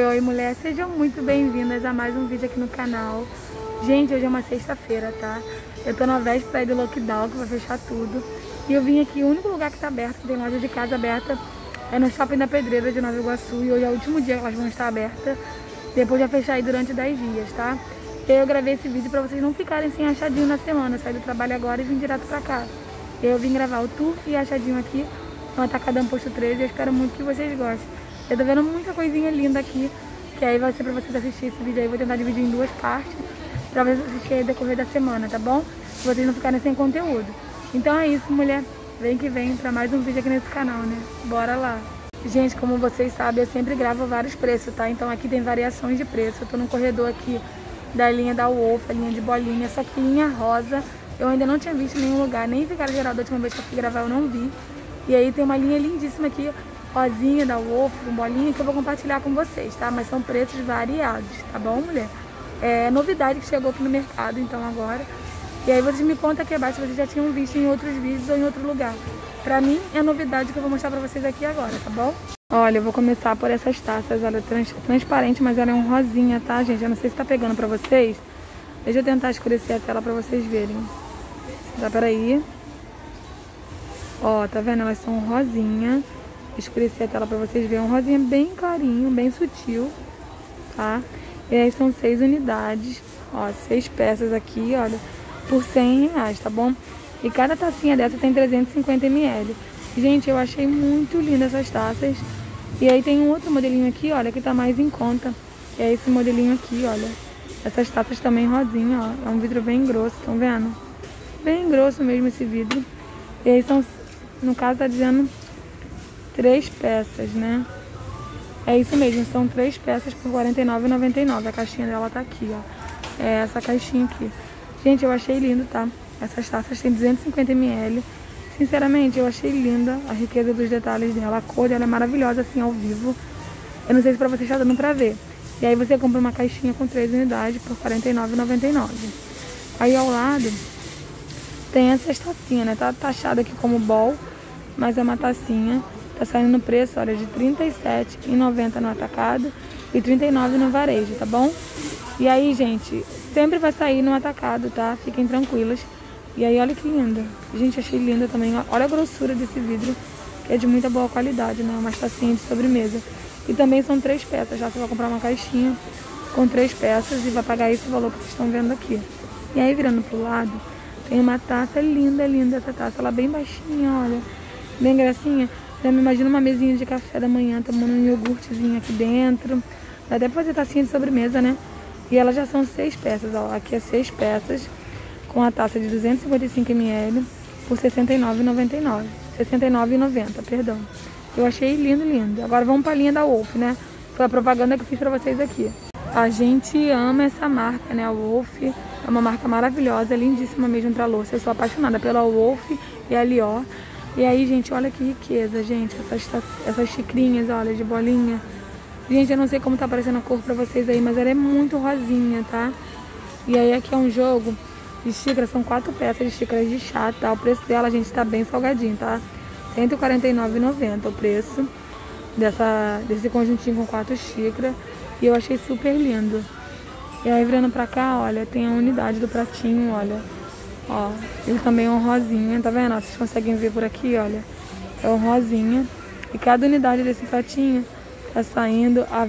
Oi, mulher, sejam muito bem-vindas a mais um vídeo aqui no canal. Gente, hoje é uma sexta-feira, tá? Eu tô na véspera aí do lockdown, que vai fechar tudo. E eu vim aqui, o único lugar que tá aberto, que tem loja de casa aberta, é no Shopping da Pedreira de Nova Iguaçu. E hoje é o último dia que elas vão estar abertas. Depois já fechar aí durante 10 dias, tá? E aí eu gravei esse vídeo pra vocês não ficarem sem achadinho na semana. Eu saí do trabalho agora e vim direto pra cá. E aí eu vim gravar o tour e achadinho aqui no Atacadão Posto 13. Eu espero muito que vocês gostem. Eu tô vendo muita coisinha linda aqui, que aí vai ser pra vocês assistirem esse vídeo aí. Vou tentar dividir em duas partes, pra vocês assistirem aí no decorrer da semana, tá bom? Pra vocês não ficarem sem conteúdo. Então é isso, mulher. Vem que vem pra mais um vídeo aqui nesse canal, né? Bora lá! Gente, como vocês sabem, eu sempre gravo vários preços, tá? Então aqui tem variações de preço. Eu tô no corredor aqui da linha da Wolf, a linha de bolinha, só que linha rosa eu ainda não tinha visto em nenhum lugar, nem ficar geral da última vez que eu fui gravar eu não vi. E aí tem uma linha lindíssima aqui, rosinha da Wolf, com bolinha, que eu vou compartilhar com vocês, tá? Mas são preços variados, tá bom, mulher? É novidade que chegou aqui no mercado, então, agora. E aí vocês me contam aqui abaixo se vocês já tinham visto em outros vídeos ou em outro lugar. Pra mim, é novidade que eu vou mostrar pra vocês aqui agora, tá bom? Olha, eu vou começar por essas taças, olha, transparente, mas ela é um rosinha, tá, gente? Eu não sei se tá pegando pra vocês. Deixa eu tentar escurecer a tela pra vocês verem. Dá, peraí. Ó, tá vendo? Elas são rosinha. Escurecer a tela pra vocês verem. Um rosinha bem clarinho, bem sutil, tá? E aí são 6 unidades, ó, 6 peças aqui, olha, por R$100, tá bom? E cada tacinha dessa tem 350 ml. Gente, eu achei muito linda essas taças. E aí tem um outro modelinho aqui, olha, que tá mais em conta. Que é esse modelinho aqui, olha. Essas taças também rosinha, ó. É um vidro bem grosso, estão vendo? Bem grosso mesmo esse vidro. E aí são, no caso tá dizendo 3 peças, né? É isso mesmo, são 3 peças por R$49,99. A caixinha dela tá aqui, ó. É essa caixinha aqui. Gente, eu achei lindo, tá? Essas taças tem 250 ml. Sinceramente, eu achei linda a riqueza dos detalhes dela. A cor dela é maravilhosa, assim, ao vivo. Eu não sei se pra vocês tá dando pra ver. E aí você compra uma caixinha com 3 unidades por R$49,99. Aí ao lado tem essas tacinhas, né? Tá taxada aqui como bol, mas é uma tacinha. Tá saindo no preço, olha, de R$37,90 no atacado e R$39 no varejo, tá bom? E aí, gente, sempre vai sair no atacado, tá? Fiquem tranquilas. E aí, olha que linda. Gente, achei linda também. Olha a grossura desse vidro, que é de muita boa qualidade, né? Uma tacinha de sobremesa. E também são 3 peças, já você vai comprar uma caixinha com 3 peças e vai pagar esse valor que vocês estão vendo aqui. E aí, virando pro lado, tem uma taça linda, linda essa taça. Ela bem baixinha, olha. Bem gracinha. Eu me imagino uma mesinha de café da manhã, tomando um iogurtezinho aqui dentro. Dá até pra fazer tacinha de sobremesa, né? E elas já são 6 peças, ó. Aqui é 6 peças, com a taça de 255 ml por R$69,99. R$69,90, perdão. Eu achei lindo, lindo. Agora vamos pra linha da Wolf, né? Foi a propaganda que eu fiz pra vocês aqui. A gente ama essa marca, né? A Wolf é uma marca maravilhosa, lindíssima mesmo pra louça. Eu sou apaixonada pela Wolf e a Lior. E aí, gente, olha que riqueza, gente. Essas xicrinhas, olha, de bolinha. Gente, eu não sei como tá aparecendo a cor pra vocês aí, mas ela é muito rosinha, tá? E aí aqui é um jogo de xícara, são 4 peças de xícaras de chá, tá? O preço dela, gente, tá bem salgadinho, tá? R$149,90 o preço desse conjuntinho com 4 xícaras. E eu achei super lindo. E aí, virando pra cá, olha, tem a unidade do pratinho, olha. Ó, ele também é um rosinha, tá vendo? Vocês conseguem ver por aqui, olha. É um rosinha. E cada unidade desse pratinho tá saindo a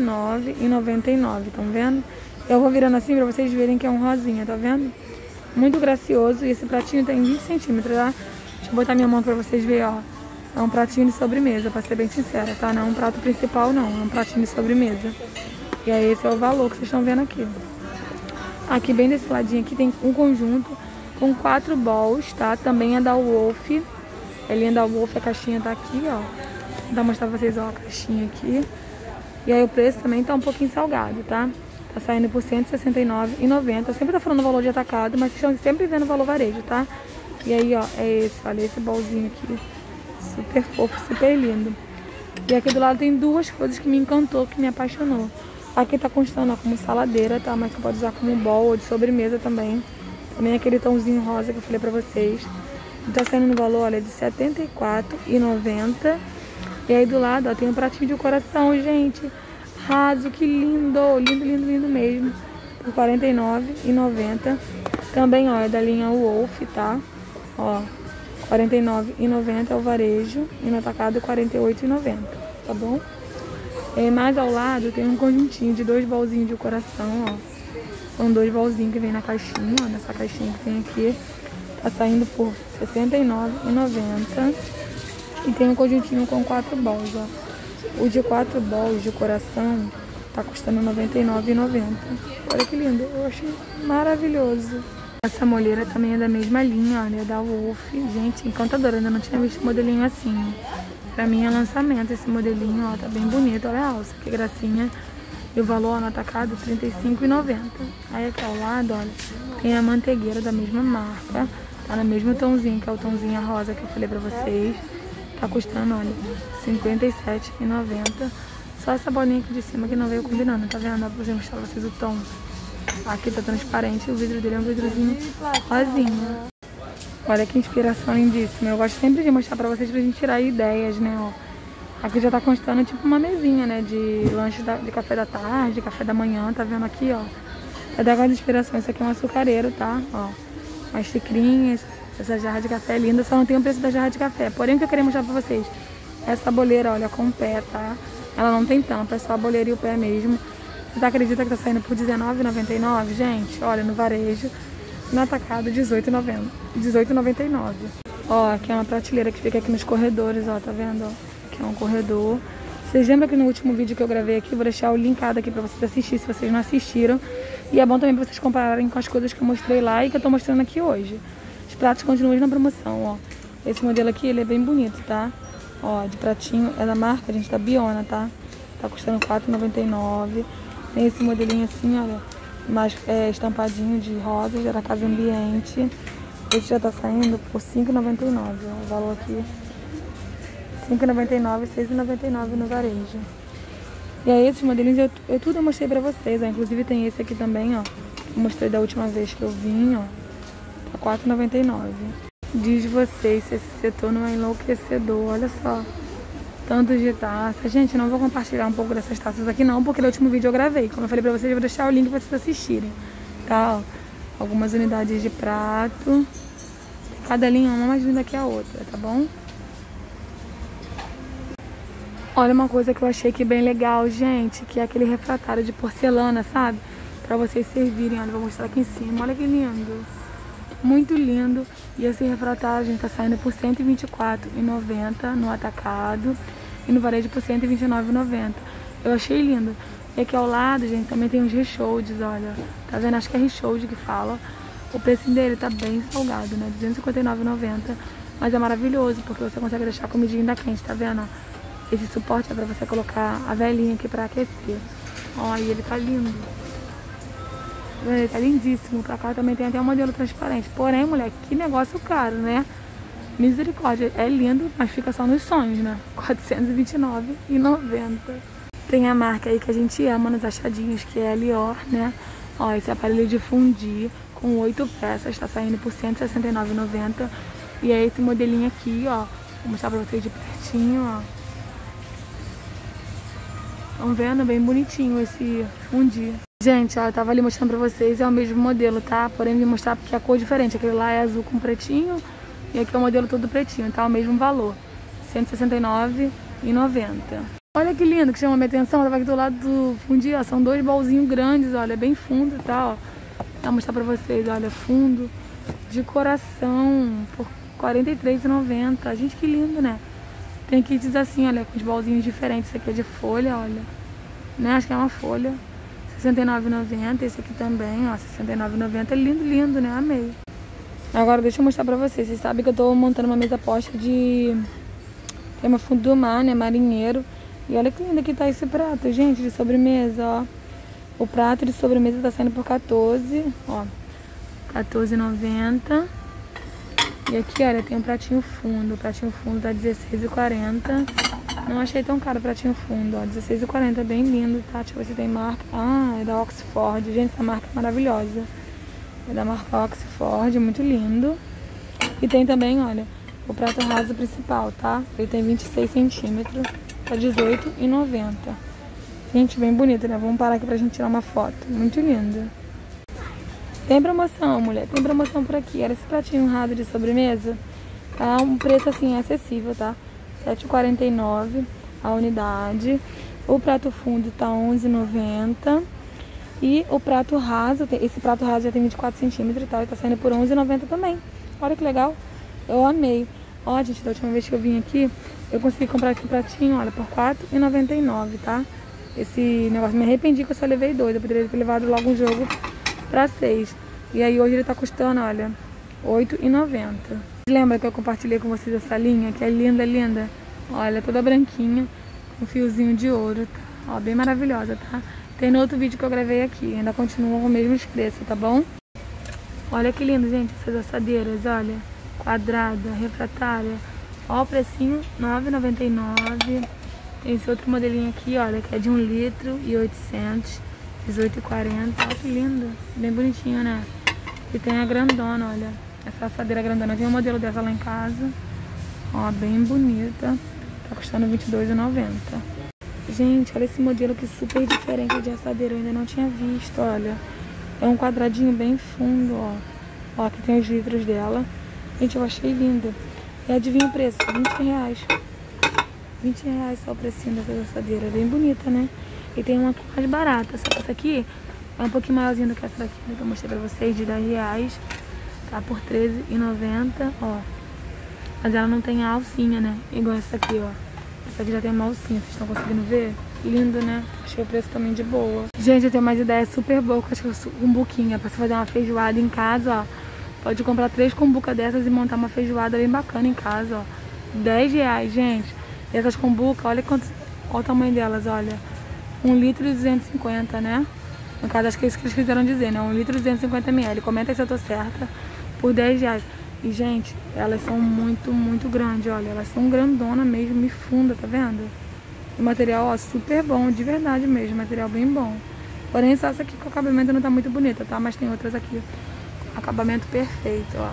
R$29,99, estão vendo? Eu vou virando assim pra vocês verem que é um rosinha, tá vendo? Muito gracioso. E esse pratinho tem 20 centímetros, tá? Deixa eu botar minha mão pra vocês verem, ó. É um pratinho de sobremesa, pra ser bem sincera, tá? Não é um prato principal, não. É um pratinho de sobremesa. E aí esse é o valor que vocês estão vendo aqui. Aqui, bem desse ladinho aqui, tem um conjunto com 4 bowls, tá? Também é da Wolf. É linda da Wolf, a caixinha tá aqui, ó. Vou tentar mostrar pra vocês, ó, a caixinha aqui. E aí o preço também tá um pouquinho salgado, tá? Tá saindo por R$169,90. Eu sempre tô falando o valor de atacado, mas vocês estão sempre vendo o valor varejo, tá? E aí, ó, é esse, olha, esse bowlzinho aqui. Super fofo, super lindo. E aqui do lado tem 2 coisas que me encantou, que me apaixonou. Aqui tá constando, ó, como saladeira, tá? Mas você pode usar como bowl ou de sobremesa também. Também aquele tomzinho rosa que eu falei pra vocês. E tá saindo no valor, olha, de R$74,90. E aí do lado, ó, tem um pratinho de coração, gente. raso, que lindo, lindo, lindo, lindo mesmo, por R$ 49,90. Também, ó, é da linha Wolf, tá? Ó, R$ 49,90 é o varejo e no atacado R$ 48,90, tá bom? E mais ao lado tem um conjuntinho de 2 bolzinhos de coração, ó. São 2 bolzinhos que vem na caixinha, ó, nessa caixinha que tem aqui. Tá saindo por R$ 69,90. E tem um conjuntinho com 4 bols, ó. O de 4 bols de coração tá custando R$ 99,90. Olha que lindo, eu achei maravilhoso. Essa molheira também é da mesma linha, olha, da Wolf. Gente, encantadora, ainda não tinha visto modelinho assim. Pra mim é lançamento esse modelinho, ó, tá bem bonito, olha a alça, que gracinha. E o valor no atacado R$ 35,90. Aí aqui ao lado, olha, tem a manteigueira da mesma marca, tá no mesmo tomzinho, que é o tomzinho rosa que eu falei pra vocês. Tá custando, olha, R$ 57,90. Só essa bolinha aqui de cima que não veio combinando, tá vendo? Dá pra mostrar pra vocês o tom. Aqui tá transparente, o vidro dele é um vidrozinho rosinho. Olha que inspiração lindíssima. Eu gosto sempre de mostrar pra vocês pra gente tirar ideias, né? Ó, aqui já tá constando tipo uma mesinha, né? De lanche de café da tarde, café da manhã, tá vendo aqui, ó? Pra dar aquela inspiração. Isso aqui é um açucareiro, tá? Ó, umas xicrinhas. Essa jarra de café é linda, só não tem o preço da jarra de café. Porém, o que eu queria mostrar pra vocês, essa boleira, olha, com o pé, tá? Ela não tem tampa, é só a boleira e o pé mesmo. Você acredita que tá saindo por R$19,99? Gente, olha, no varejo, no atacado, R$18,99. Ó, aqui é uma prateleira que fica aqui nos corredores, ó, tá vendo? Aqui é um corredor. Vocês lembram que no último vídeo que eu gravei aqui, vou deixar o linkado aqui pra vocês assistirem, se vocês não assistiram. E é bom também pra vocês compararem com as coisas que eu mostrei lá e que eu tô mostrando aqui hoje. Os pratos continuam na promoção, ó. Esse modelo aqui, ele é bem bonito, tá? Ó, de pratinho, é da marca, gente, da Biona, tá? Tá custando R$4,99. Tem esse modelinho assim, olha, mais estampadinho de rosa, já da Casa Ambiente. Esse já tá saindo por R$5,99, ó, o valor aqui. R$5,99 e R$6,99 no varejo. E aí esses modelinhos eu tudo mostrei pra vocês, ó. Inclusive tem esse aqui também, ó. Eu mostrei da última vez que eu vim, ó. Tá R$4,99. Diz vocês se esse setor não é enlouquecedor, olha só. Tanto de taça. Gente, não vou compartilhar um pouco dessas taças aqui não, porque no último vídeo eu gravei. Como eu falei pra vocês, eu vou deixar o link pra vocês assistirem. Tá, ó. Algumas unidades de prato. Cada linha uma mais linda que a outra, tá bom? Olha uma coisa que eu achei aqui bem legal, gente, que é aquele refratário de porcelana, sabe? Pra vocês servirem, olha, vou mostrar aqui em cima. Olha que lindo. Muito lindo. E esse refratário, gente, tá saindo por R$124,90 no atacado e no varejo por R$129,90. Eu achei lindo. E aqui ao lado, gente, também tem uns rechauds, olha. Tá vendo? Acho que é rechaud que fala. O preço dele tá bem salgado, né? R$259,90. Mas é maravilhoso, porque você consegue deixar a comidinha ainda quente, tá vendo? Esse suporte é pra você colocar a velhinha aqui pra aquecer. Ó, e ele tá lindo. Ele tá lindíssimo. Pra cá também tem até um modelo transparente. Porém, mulher, que negócio caro, né? Misericórdia. É lindo, mas fica só nos sonhos, né? R$429,90. Tem a marca aí que a gente ama nos achadinhos, que é a Lior, né? Ó, esse aparelho de fundir com 8 peças tá saindo por R$169,90. E é esse modelinho aqui, ó. Vou mostrar pra vocês de pertinho, ó. Estão vendo? Bem bonitinho esse fundir. Gente, ó, eu tava ali mostrando pra vocês, é o mesmo modelo, tá? Porém, vim mostrar porque a cor é diferente. Aquele lá é azul com pretinho e aqui é o modelo todo pretinho, tá? O mesmo valor, R$169,90. Olha que lindo, que chama minha atenção. Eu tava aqui do lado do fundir, ó. São 2 bolzinhos grandes, olha, bem fundo, tá? Ó. Vou mostrar pra vocês, olha, fundo de coração por R$43,90. Gente, que lindo, né? Tem kits assim, olha, com os bolzinhos diferentes. Esse aqui é de folha, olha. Né? Acho que é uma folha. R$69,90. Esse aqui também, ó. R$69,90. Lindo, lindo, né? Amei. Agora deixa eu mostrar pra vocês. Vocês sabem que eu tô montando uma mesa posta de tema fundo do mar, né? Marinheiro. E olha que lindo que tá esse prato, gente, de sobremesa, ó. O prato de sobremesa tá saindo por 14, ó. R$14,90. E aqui, olha, tem um pratinho fundo. O pratinho fundo tá R$16,40. Não achei tão caro o pratinho fundo, ó. R$16,40, bem lindo, tá? Deixa eu ver se tem marca. Ah, é da Oxford. Gente, essa marca é maravilhosa. É da marca Oxford, muito lindo. E tem também, olha, o prato raso principal, tá? Ele tem 26 centímetros. Tá R$18,90. Gente, bem bonita, né? Vamos parar aqui pra gente tirar uma foto. Muito linda. Tem promoção, mulher. Tem promoção por aqui. Era esse pratinho rado de sobremesa. Tá um preço assim acessível, tá? R$ 7,49 a unidade. O prato fundo tá R$ 11,90. E o prato raso, esse prato raso já tem 24 centímetros e tal, e tá saindo por R$ 11,90 também. Olha que legal. Eu amei. Ó, gente, da última vez que eu vim aqui, eu consegui comprar esse pratinho, olha, por R$ 4,99, tá? Esse negócio, me arrependi que eu só levei 2. Eu poderia ter levado logo um jogo pra 6. E aí hoje ele tá custando, olha, R$ 8,90. Lembra que eu compartilhei com vocês essa linha, que é linda, linda? Olha, toda branquinha, com fiozinho de ouro, tá? Ó, bem maravilhosa, tá? Tem no outro vídeo que eu gravei aqui, ainda continuam com os mesmos preços, tá bom? Olha que lindo, gente, essas assadeiras, olha. Quadrada, refratária. Ó o precinho, R$ 9,99. Tem esse outro modelinho aqui, olha, que é de 1,8 litros, R$18,40. Olha que lindo, bem bonitinho, né? E tem a grandona, olha, essa assadeira grandona. Tem um modelo dessa lá em casa, ó, bem bonita. Tá custando R$22,90. Gente, olha esse modelo que super diferente de assadeira, eu ainda não tinha visto, olha. É um quadradinho bem fundo, ó. Ó, aqui tem os litros dela. Gente, eu achei linda. E adivinha o preço? R$20. R$20 só o precinho dessa assadeira. Bem bonita, né? E tem uma aqui mais barata. Só que essa aqui é um pouquinho maiorzinha do que essa daqui, né, que eu mostrei pra vocês, de R$10. Tá por R$13,90, ó. Mas ela não tem a alcinha, né? Igual essa aqui, ó. Essa aqui já tem uma alcinha, vocês estão conseguindo ver? Lindo, né? Achei o preço também de boa. Gente, eu tenho umas ideias super boas com as cumbuquinhas. Pra você fazer uma feijoada em casa, ó. Pode comprar 3 cumbucas dessas e montar uma feijoada bem bacana em casa, ó. R$10, gente. E essas cumbucas, olha o tamanho delas, olha. 1,250 litros, né? No caso, acho que é isso que eles quiseram dizer, né? 1,250 ml. Comenta aí se eu tô certa. Por R$10. E, gente, elas são muito, muito grandes, olha. Elas são grandona mesmo e funda, tá vendo? O material, ó, super bom, de verdade mesmo. Material bem bom. Porém, só essa aqui com o acabamento não tá muito bonita, tá? Mas tem outras aqui. Acabamento perfeito, ó.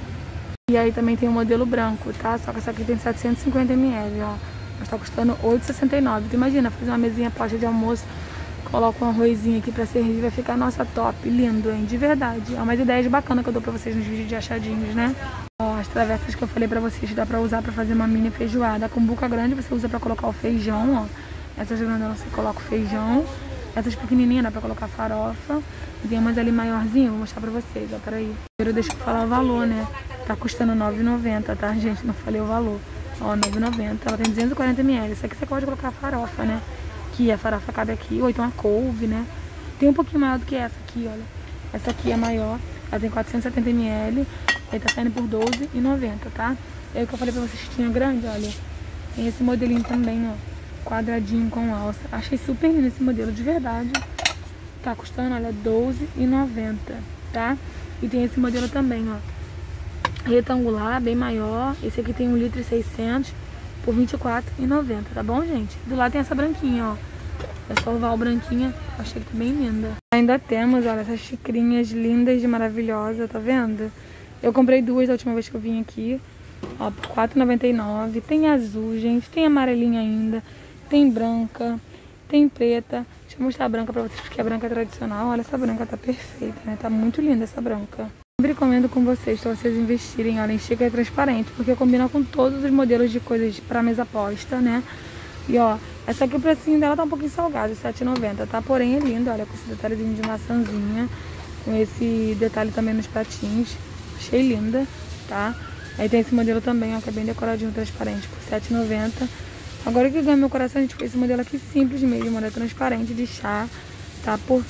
E aí também tem o modelo branco, tá? Só que essa aqui tem 750 ml, ó. Mas tá custando R$8,69. Tu imagina, fazer uma mesinha posta de almoço, coloca um arrozinho aqui pra servir, vai ficar, nossa, top, lindo, hein? De verdade. É umas ideias bacanas que eu dou pra vocês nos vídeos de achadinhos, né? Ó, as travessas que eu falei pra vocês, dá pra usar pra fazer uma mini feijoada. A cumbuca grande você usa pra colocar o feijão, ó. Essas grandonas você coloca o feijão. Essas pequenininhas dá pra colocar farofa. E tem umas ali maiorzinho, vou mostrar pra vocês, ó, peraí. Primeiro deixa eu falar o valor, né? Tá custando R$9,90, tá, gente? Não falei o valor. Ó, R$9,90. Ela tem 240 ml. Isso aqui você pode colocar farofa, né? Que a farofa cabe aqui, ou então a couve, né? Tem um pouquinho maior do que essa aqui, olha. Essa aqui é maior, ela tem 470 ml. Aí tá saindo por R$12,90, tá? E aí o que eu falei pra vocês que tinha grande, olha. Tem esse modelinho também, ó. Quadradinho com alça. Achei super lindo esse modelo, de verdade. Tá custando, olha, R$12,90, tá? E tem esse modelo também, ó. Retangular, bem maior. Esse aqui tem 1,6 litros por R$24,90, tá bom, gente? Do lado tem essa branquinha, ó. Essa oval branquinha, achei que tá bem linda. Ainda temos, olha, essas xicrinhas lindas de maravilhosa, tá vendo? Eu comprei 2 da última vez que eu vim aqui, ó, por R$4,99. Tem azul, gente, tem amarelinha ainda, tem branca, tem preta. Deixa eu mostrar a branca pra vocês, porque a branca é tradicional. Olha, essa branca tá perfeita, né? Tá muito linda essa branca. Sempre recomendo com vocês, pra vocês investirem, olha, em xícara transparente, porque combina com todos os modelos de coisas pra mesa posta, né? E ó, essa aqui o precinho dela tá um pouquinho salgado, R$7,90, tá? Porém é linda, olha, com esse detalhezinho de maçãzinha, com esse detalhe também nos pratinhos. Achei linda, tá? Aí tem esse modelo também, ó, que é bem decoradinho, transparente, por R$7,90. Agora que ganha meu coração, a gente foi esse modelo aqui simples mesmo, modelo transparente de chá, tá? Por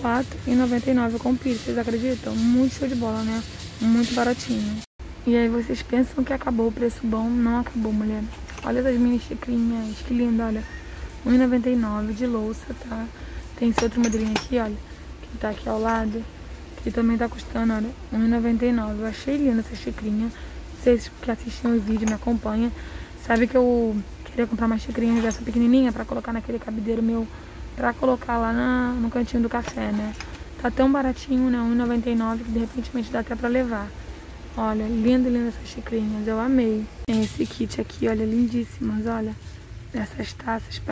R$4,99 com pires, vocês acreditam? Muito show de bola, né? Muito baratinho. E aí vocês pensam que acabou o preço bom? Não acabou, mulher. Olha essas mini xicrinhas, que linda, olha. R$1,99 de louça, tá? Tem esse outro modelinho aqui, olha, que tá aqui ao lado, que também tá custando, olha, R$1,99. Eu achei linda essa xicrinha. Vocês que assistiam o vídeo, me acompanham, sabe que eu queria comprar uma xicrinha dessa pequenininha pra colocar naquele cabideiro meu, pra colocar lá no cantinho do café, né? Tá tão baratinho, né? R$1,99, que de repente dá até pra levar. Olha, linda, linda essas xicrinhas, eu amei. Tem esse kit aqui, olha, lindíssimas, olha. Dessas taças